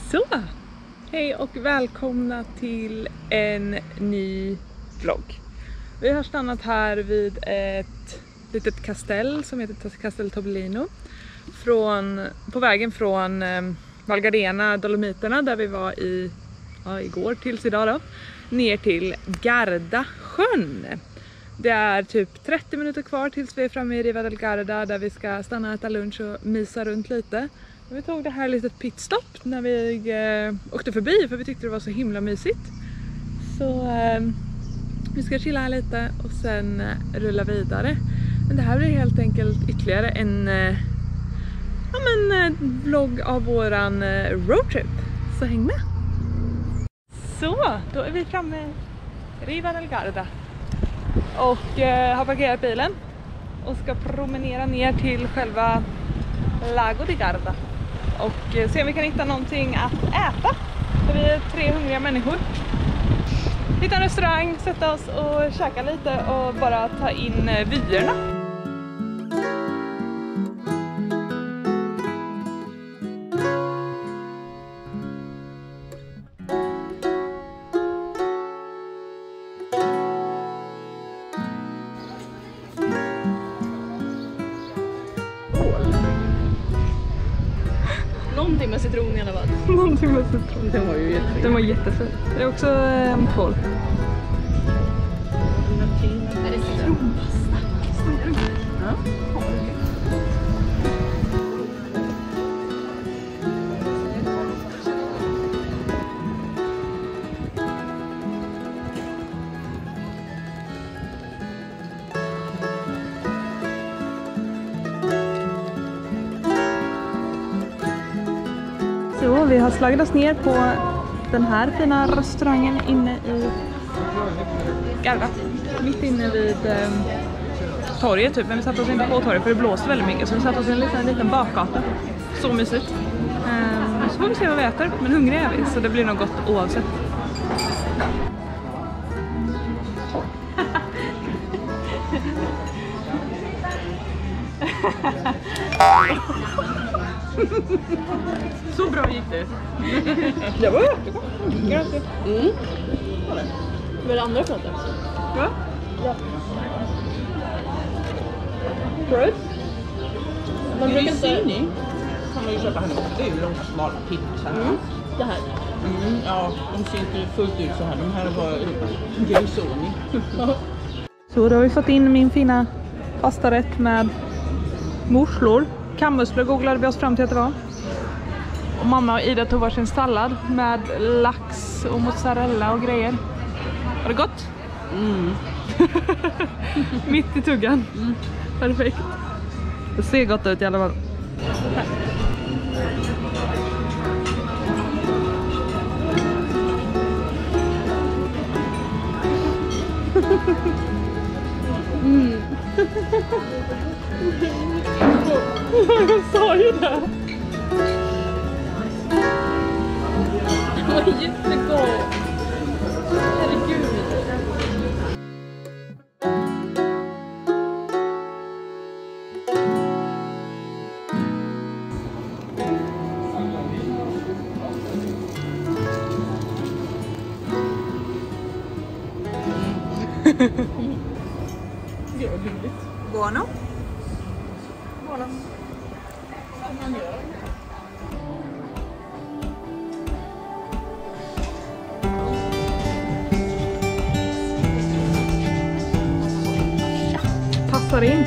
Så, hej och välkomna till en ny vlogg. Vi har stannat här vid ett litet kastell som heter Castel Tobolino. På vägen från Val Gardena, Dolomiterna, där vi var igår tills idag då, ner till Gardasjön. Det är typ 30 minuter kvar tills vi är framme i Riva del Garda, där vi ska stanna och äta lunch och mysa runt lite. Vi tog det här litet pitstop när vi åkte förbi, för vi tyckte det var så himla mysigt. Så vi ska chilla här lite och sen rulla vidare. Men det här blir helt enkelt ytterligare en vlogg av våran roadtrip. Så häng med! Så, då är vi framme i Riva del Garda. Och har parkerat bilen och ska promenera ner till själva Lago di Garda. Och se om vi kan hitta någonting att äta. För vi är 3 hungriga människor. Hitta en restaurang, sätta oss och käka lite och bara ta in vyerna. Någonting med citron i alla fall. Någonting med citron. Den var ju jättefin. Den var jättefin. Det är också kål. Är det citronpasta? Ja. Så vi har slagit oss ner på den här fina restaurangen inne i Garda. Mitt inne vid torget typ, men vi satt oss inte på torget för det blåste väldigt mycket. Så vi satt oss i en liten bakgata. Så mysigt. Så får vi se vad vi äter, men hungriga är vi så det blir nog gott oavsett. Så bra gick det. Det var jättegott. Gracias. Vad är det andra för något? Ja. Ja. Bröd? Man brukar inte... kan man ju köpa här. Det är ju långa smala pizzor. Det här. Ja, de ser inte fullt ut så här. De här var grisoni. Så då har vi fått in min fina pastarätt med morslor. Kammusslor googlade vi oss fram till att det var. Och mamma och Ida tog varsin sallad med lax och mozzarella och grejer. Var det gott? Mitt i tuggan. Perfekt. Det ser gott ut i alla fall. Jag sa ju det. Det var jättegott. Herregud. Buono. Buono. Passar in.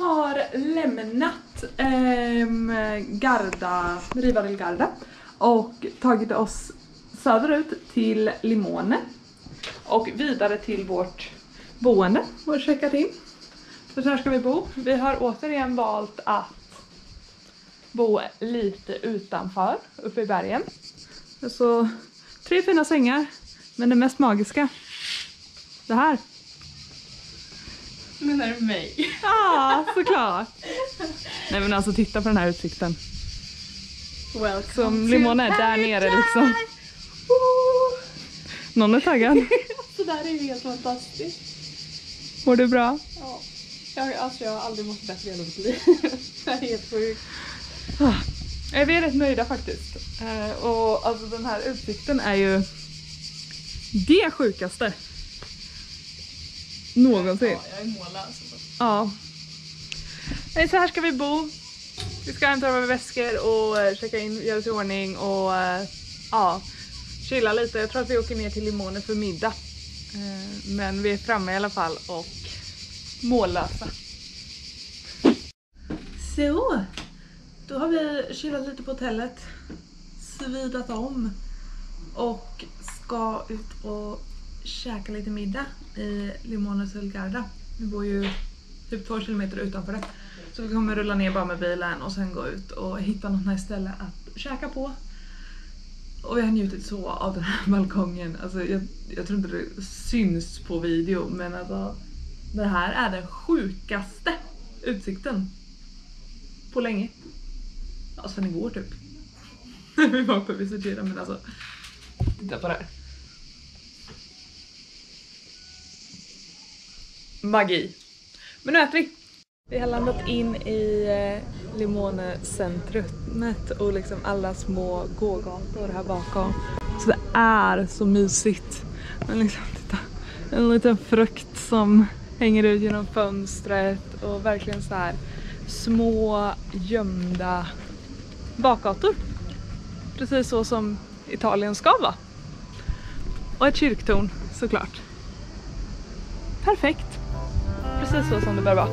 har lämnat Riva del Garda och tagit oss söderut till Limone och vidare till vårt boende och checkat in. Så här ska vi bo. Vi har återigen valt att bo lite utanför, uppe i bergen. Så 3 fina sängar, men det mest magiska, det här. Menar du mig? Ja, såklart. Nej men alltså titta på den här utsikten. Som Limone är där nere liksom. Någon är taggad. Så där är ju helt fantastiskt. Mår du bra? Ja. Jag har aldrig mått bättre i hela mitt liv. Det är helt sjukt. Vi är rätt nöjda faktiskt. Och alltså den här utsikten är ju det sjukaste någonsin. Ja, jag är mållös. Ja. Nej, så här ska vi bo. Vi ska hämta våra väskor och checka in, göra oss i ordning och ja, chilla lite. Jag tror att vi åker ner till Limone för middag. Men vi är framme i alla fall och mållösa. Så, då har vi chillat lite på hotellet, svidat om och ska ut och käka lite middag i Limone del Garda. Vi bor ju typ 2 kilometer utanför det. Så vi kommer rulla ner bara med bilen och sen gå ut och hitta något nice ställe att käka på. Och jag har njutit så av den här balkongen. Alltså jag tror inte det syns på video, men alltså det här är den sjukaste utsikten på länge. Ja, sen igår typ. Vi var på visitera, men alltså titta på det här. Magi. Men nu äter vi. Vi har landat in i Limone centrumet och liksom alla små gågator här bakom. Så det är så mysigt. Men liksom titta, en liten frukt som hänger ut genom fönstret och verkligen så här små gömda bakgator. Precis så som Italien ska vara. Och ett kyrktorn såklart. Perfekt. Precis så som det bör vara.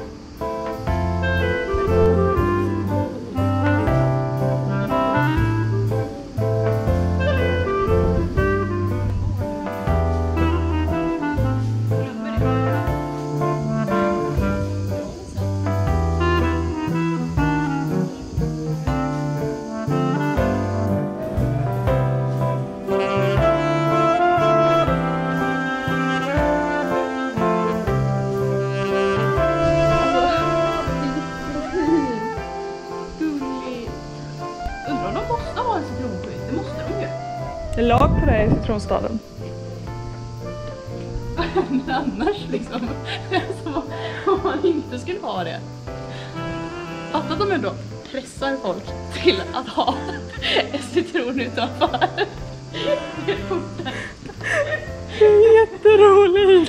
Det är lag på det i citronstaden. Men annars liksom. Alltså, om man inte skulle ha det. Fatta att de ändå pressar folk till att ha en citron utanför. Det är jätteroligt.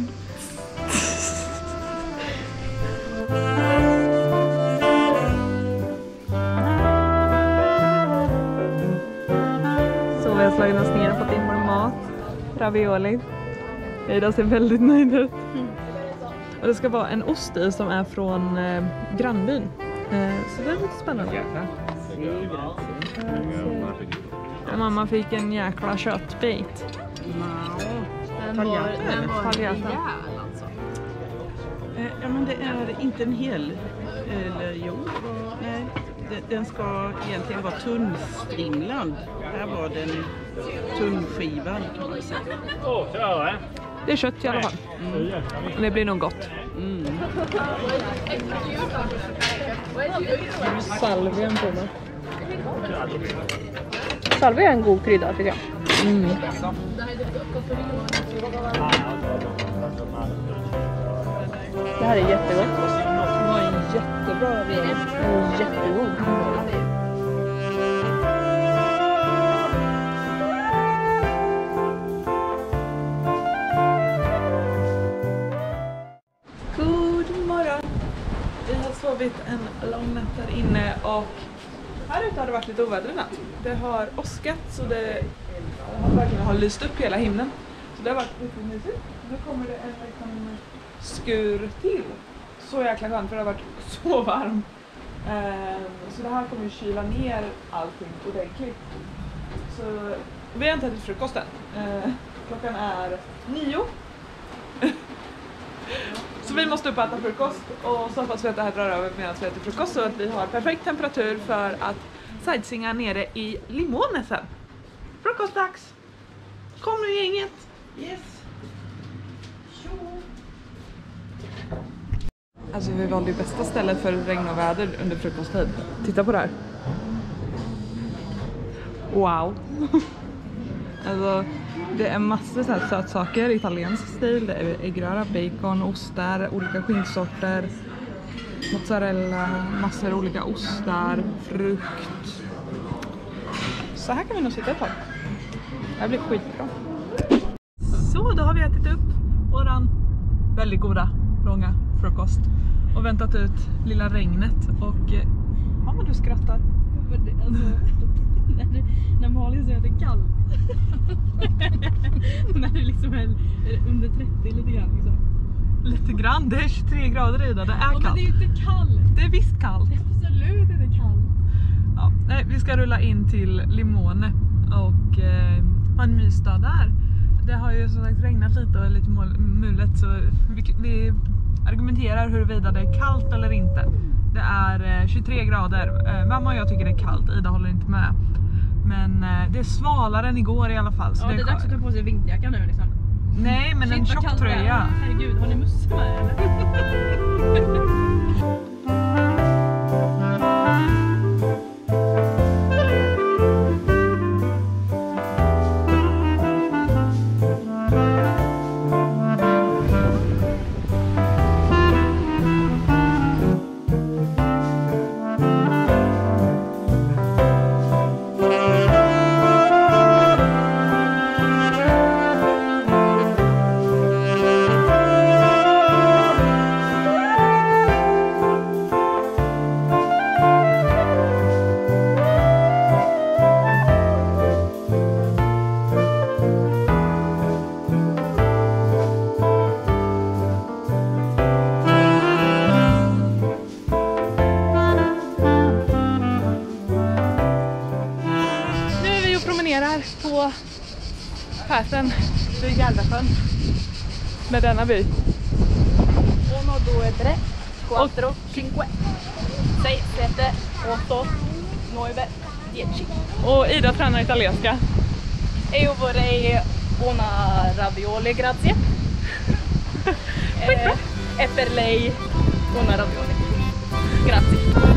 Vi har slagit oss ner och fått in vår mat. Ravioli. Ida ser väldigt nöjd ut. Och det ska vara en ost i som är från grannbyn. Så det är lite spännande. Mamma fick en jäkla köttbit. Den var rejäl alltså. Ja, men det är inte en hel. Eller jo. Nej. Den ska egentligen vara tunnstrimlad. Här var den tunnskivad kan man säga. Det är kött i alla fall. Det blir nog gott. Salvian på mig. Salvia är en god krydda tycker jag. Det här är jättegott. Det var en jättebra ravioli. Jättegod. God morgon. Vi har sovit en lång natt där inne och här ute har det varit lite oväder i natt. Det har åskat så det har lyst upp hela himlen. Så det har varit lite mysigt. Nu kommer det en skur till så jäkla skönt för det har varit så varmt. Så det här kommer ju kyla ner allting ordentligt. Så vi har inte ätit frukost än. Klockan är 9. Så vi måste upp och äta frukost. Och så hoppas vi att det här drar över medan vi äter frukost. Så att vi har perfekt temperatur för att sightseeinga nere i Limone sen. Frukostdags! Kom nu gänget! Yes! Alltså vi valde ju bästa stället för regn och väder under frukosttid. Titta på det här. Wow. Alltså det är massor av sötsaker, italiensk stil. Det är äggröra, bacon, ostar, olika skinksorter, mozzarella, massor av olika ostar, frukt. Så här kan vi nog sitta ett tag. Det här blir skitbra. Så, då har vi ätit upp våran väldigt goda, långa frukost och väntat ut lilla regnet och ja, men du skrattar. Alltså, när Malin säger att det är kallt. När det liksom är under 30 lite grann liksom. Lite grann, det är 23 grader i det, är kallt. Men det är ju inte kallt. Det är visst kallt. Det är absolut inte kallt. Ja, nej, vi ska rulla in till Limone och ha en mysdag där. Det har ju som sagt regnat lite och är lite mulet så vi argumenterar huruvida det är kallt eller inte. Det är 23 grader. Mamma och jag tycker det är kallt, Ida håller inte med. Men det är svalare än igår i alla fall. Så ja, det är dags att ta på sig vinterjackan nu liksom. Nej, men en tjocktröja. Herregud, har ni mössa med eller? På färsen vid Gardasjön med denna by. 1, 2, 3, 4, 5, 6, 7, 8, 9, 10. Och Ida tränar italienska. Io vorrei una ravioli, grazie. E per lei una ravioli. Grazie.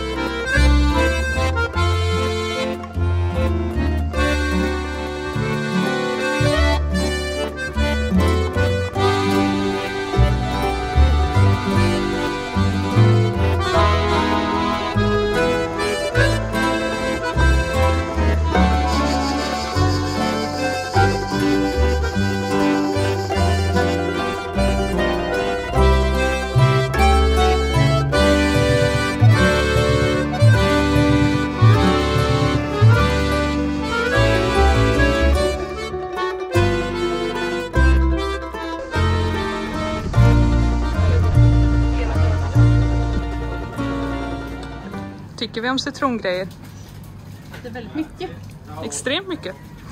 Tycker vi om citrongrejer? Det är väldigt mycket. Extremt mycket.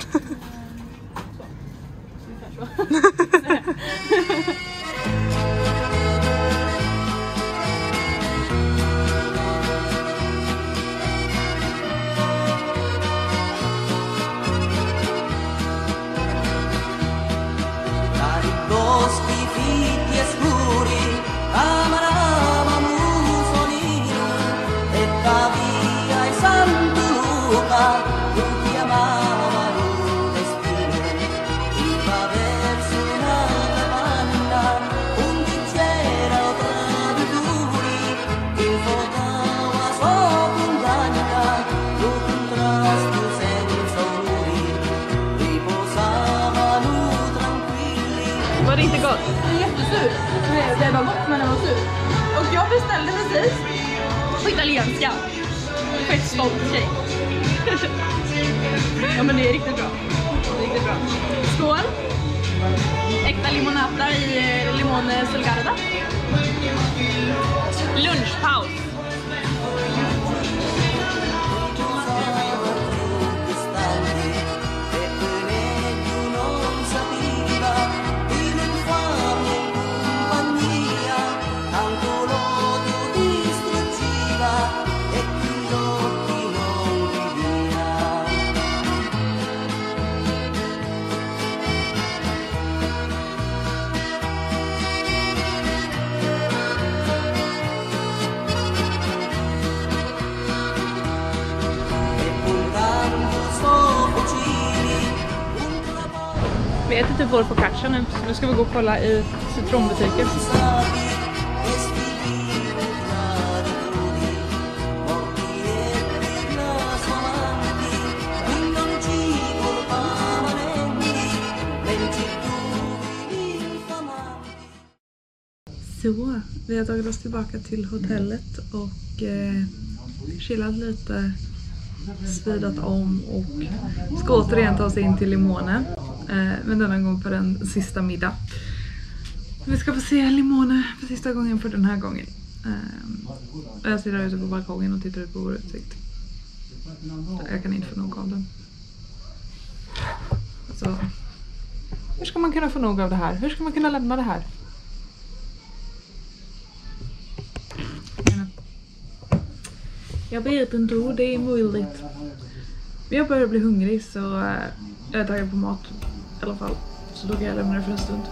Var det inte gott? Det är jättesur. Det var gott men det var sur. Och jag beställde precis på italienska. Fett stolt tjej. Ja men det är riktigt bra. Riktigt bra. Skål! Äkta limonata i Limone Sul Garda. Lunchpaus. Vi äter typ vår focaccia nu, så nu ska vi gå och kolla i citronbutiken. Så, vi har tagit oss tillbaka till hotellet och chillat lite, speedat om och ska återigen ta oss in till Limone. Men denna gång på den sista middag. Vi ska få se Limone för sista gången för den här gången. Jag sitter ute på balkongen och tittar ut på vår utsikt. Jag kan inte få nog av den. Så, hur ska man kunna få nog av det här? Hur ska man kunna lämna det här? Jag vet inte hur det är möjligt. Men jag börjar bli hungrig, så jag är taggad på mat i alla fall. Så då kan jag lämna det för en stund.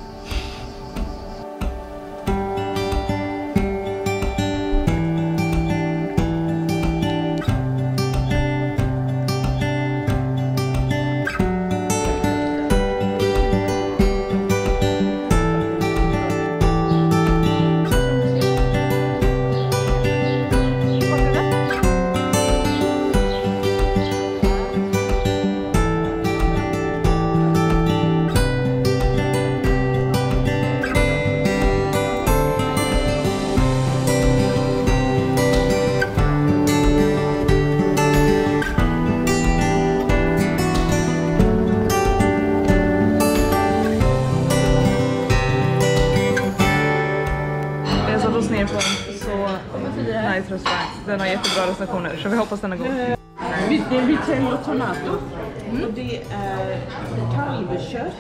Restaurang. Den har jättebra recensioner, så vi hoppas den är god. Det är vitello tomato. Och det är kalvkött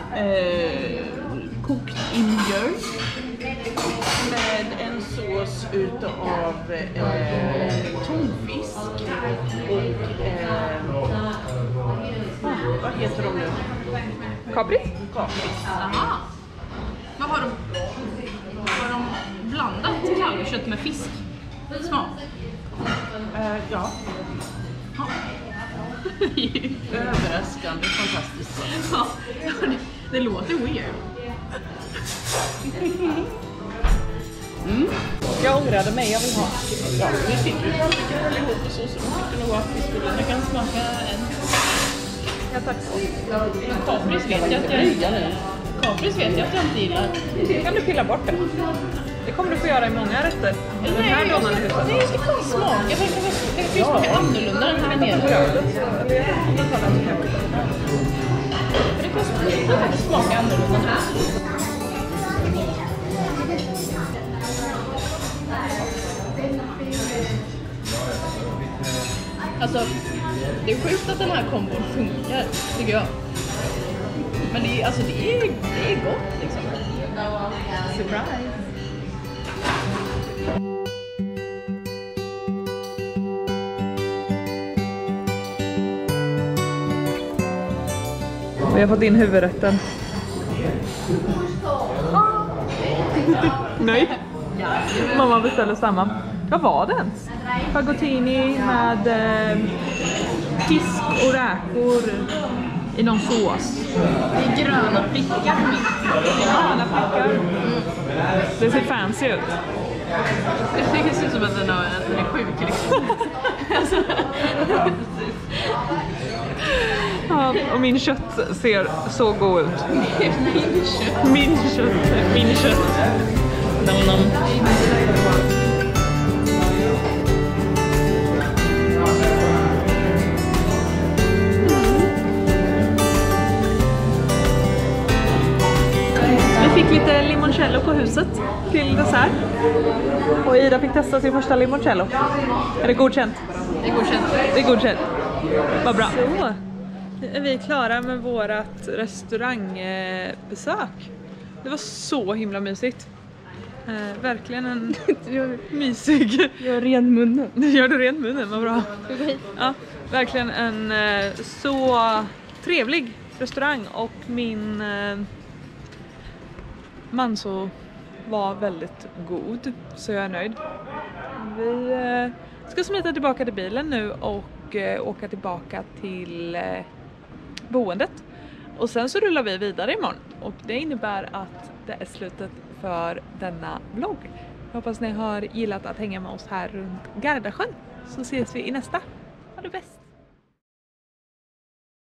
kokt i mjölk med en sås utav tonfisk och vad heter de nu? Capri? Aha. Vad har de blandat kalvkött med fisk? Smak? Ja. Överraskande, fantastiskt. Ja, det låter weird. Jag ångrade mig, jag vill ha. Ja, vi fick ju lite ihop och så tyckte nog att vi skulle... Jag kan smaka en. Ja, tack. Kapris vet jag att jag inte gillar. Kan du pilla bort det? Det kommer du få göra i många rätter. Den här lånan är det är ju smaka. Det kan smaka annorlunda än här nere. Det kan faktiskt smaka annorlunda här. Alltså, det är sjukt att den här kombon funkar, tycker jag. Men det är, alltså, det är gott liksom. Surprise! Vi har fått in huvudrätten. Nej. Mamma beställde samma. Vad var det ens? Fagottini med fisk och räkor i någon sås. Det är gröna prickar på mitt. Gröna prickar. Det ser fancy ut. Jag tycker det ser ut som att den är sjuk liksom. Ja, och min kött ser så god ut. Min kött. Nom. Vi fick lite limoncello på huset till dessert. Och Ida fick testa sin första limoncello. Är det godkänt? Det är godkänt. Det är godkänt. Vad bra. Så är vi klara med vårat restaurangbesök. Det var så himla mysigt. Verkligen en mysig. Gör ren munnen. Gör du rent munnen, vad bra. Ja, verkligen en så trevlig restaurang och min man så var väldigt god, så jag är nöjd. Vi ska smita tillbaka till bilen nu och åka tillbaka till boendet. Och sen så rullar vi vidare imorgon och det innebär att det är slutet för denna vlogg. Jag hoppas ni har gillat att hänga med oss här runt Gardasjön, så ses vi i nästa. Ha det bäst!